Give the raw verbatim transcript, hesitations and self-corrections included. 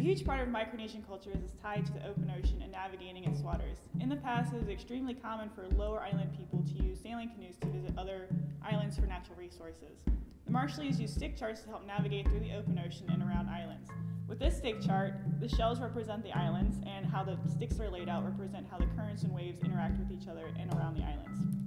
A huge part of Micronesian culture is tied to the open ocean and navigating its waters. In the past, it was extremely common for lower island people to use sailing canoes to visit other islands for natural resources. The Marshallese use stick charts to help navigate through the open ocean and around islands. With this stick chart, the shells represent the islands, and how the sticks are laid out represent how the currents and waves interact with each other and around the islands.